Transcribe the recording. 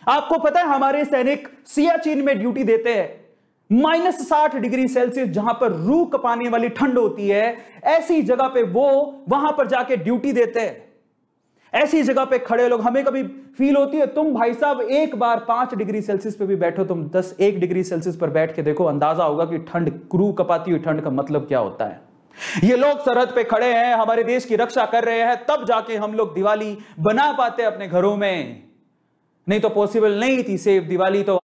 आपको पता है हमारे सैनिक सियाचिन में ड्यूटी देते हैं, -60 डिग्री सेल्सियस जहां पर रूह कपाने वाली ठंड होती है, ऐसी जगह पे वो वहां पर जाके ड्यूटी देते हैं। ऐसी जगह पे खड़े लोग, हमें कभी फील होती है, तुम भाई साहब एक बार 5 डिग्री सेल्सियस पे भी बैठो, तुम 1 डिग्री सेल्सियस पर बैठ के देखो, अंदाजा होगा कि ठंड, रूह कपाती हुई ठंड का मतलब क्या होता है। ये लोग सरहद पे खड़े हैं, हमारे देश की रक्षा कर रहे हैं, तब जाके हम लोग दिवाली बना पाते अपने घरों में, नहीं तो पॉसिबल नहीं थी। सेफ दिवाली तो